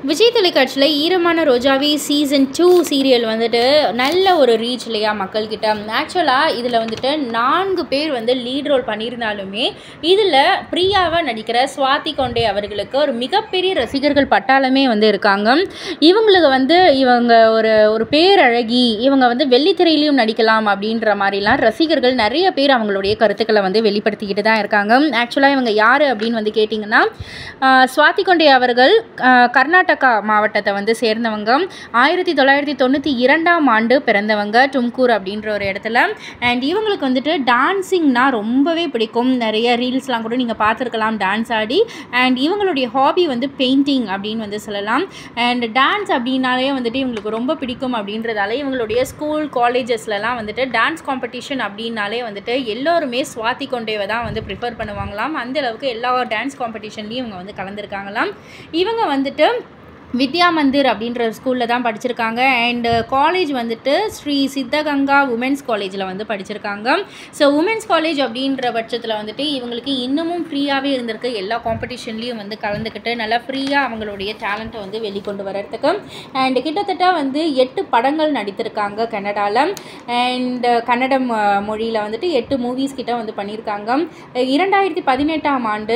விஜய் தொலைக்காட்சியில் ஈரமான ரோஜாவி season 2 serial வந்துட்டு நல்ல ஒரு ரீச் இல்லையா மக்கள்கிட்ட. ஆக்சுவலாக இதில் வந்துட்டு 4 பேர் வந்து லீட் ரோல் பண்ணியிருந்தாலுமே இதில் பிரியாவை நடிக்கிற ஸ்வாதி கொண்டே அவர்களுக்கு ஒரு மிகப்பெரிய ரசிகர்கள் பட்டாளமே வந்து இருக்காங்க. இவங்க ஒரு பேரழகி, இவங்க வந்து வெள்ளித்திரையிலையும் நடிக்கலாம் அப்படின்ற மாதிரிலாம் ரசிகர்கள் நிறைய பேர் அவங்களுடைய கருத்துக்களை வந்து வெளிப்படுத்திக்கிட்டு தான் இருக்காங்க. ஆக்சுவலாக இவங்க யார் அப்படின்னு வந்து கேட்டிங்கன்னா, ஸ்வாதி கொண்டே அவர்கள் கர்நாடகா மாவட்டத்தை வந்து சேர்ந்தவங்க. 1992ஆம் ஆண்டு பிறந்தவங்க தும்கூர் அப்படின்ற ஒரு இடத்துல. அண்ட் இவங்களுக்கு வந்துட்டு டான்ஸிங்னா ரொம்பவே பிடிக்கும். நிறைய ரீல்ஸ்லாம் கூட நீங்கள் பார்த்துருக்கலாம் டான்ஸ் ஆடி. அண்ட் இவங்களுடைய ஹாபி வந்து பெயிண்டிங் அப்படின்னு வந்து சொல்லலாம். அண்ட் டான்ஸ் அப்படின்னாலே வந்துட்டு இவங்களுக்கு ரொம்ப பிடிக்கும் அப்படின்றதால இவங்களுடைய ஸ்கூல் காலேஜஸ்லலாம் வந்துட்டு டான்ஸ் காம்படிஷன் அப்படின்னாலே வந்துட்டு எல்லோருமே ஸ்வாதி கொண்டேவை தான் வந்து ப்ரிஃபர் பண்ணுவாங்களாம். அந்தளவுக்கு எல்லா டான்ஸ் காம்படிஷன்லேயும் இவங்க வந்து கலந்துருக்காங்களாம். இவங்க வந்துட்டு வித்யா மந்திர் அப்படின்ற ஸ்கூலில் தான் படிச்சிருக்காங்க. அண்ட் காலேஜ் வந்துட்டு ஸ்ரீ சித்தகங்கா உமன்ஸ் காலேஜில் வந்து படிச்சிருக்காங்க. ஸோ உமன்ஸ் காலேஜ் அப்படின்ற பட்சத்தில் வந்துட்டு இவங்களுக்கு இன்னமும் ஃப்ரீயாகவே இருந்திருக்கு. எல்லா காம்படிஷன்லேயும் வந்து கலந்துக்கிட்டு நல்லா ஃப்ரீயாக அவங்களுடைய டேலண்ட்டை வந்து வெளிக்கொண்டு வர்றதுக்கு. அண்ட் கிட்டத்தட்ட வந்து 8 படங்கள் நடித்திருக்காங்க கன்னடாவில். அண்ட் கன்னடம் மொழியில் வந்துட்டு 8 மூவிஸ் கிட்ட வந்து பண்ணியிருக்காங்க. 2018ஆம் ஆண்டு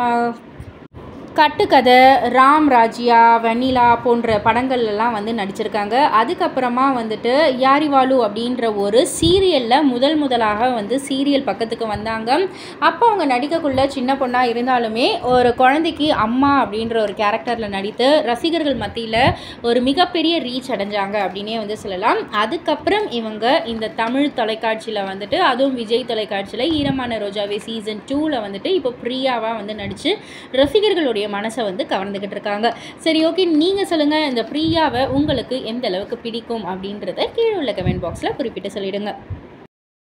கட்டுக்கதை, ராம் ராஜ்யா, வெண்ணிலா போன்ற படங்கள்லாம் வந்து நடிச்சிருக்காங்க. அதுக்கப்புறமா வந்துட்டு யாரிவாலு அப்படின்ற ஒரு சீரியலில் முதலாக வந்து சீரியல் பக்கத்துக்கு வந்தாங்க. அப்போ அவங்க நடிக்கக்குள்ள சின்ன பொண்ணாக இருந்தாலுமே ஒரு குழந்தைக்கு அம்மா அப்படின்ற ஒரு கேரக்டரில் நடித்து ரசிகர்கள் மத்தியில் ஒரு மிகப்பெரிய ரீச் அடைஞ்சாங்க அப்படின்னே வந்து சொல்லலாம். அதுக்கப்புறம் இவங்க இந்த தமிழ் தொலைக்காட்சியில் வந்துட்டு, அதுவும் விஜய் தொலைக்காட்சியில் ஈரமான ரோஜாவே சீசன் 2ல் வந்துட்டு இப்போ பிரியாவாக வந்து நடித்து ரசிகர்களுடைய மனசை வந்து கவர்ந்துக்கிட்டு இருக்காங்க. சரி, ஓகே, நீங்கள் சொல்லுங்கள், இந்த பிரியாவை உங்களுக்கு எந்த அளவுக்கு பிடிக்கும் அப்படின்றத கீழே உள்ள கமெண்ட் பாக்ஸில் குறிப்பிட்டு சொல்லிடுங்க.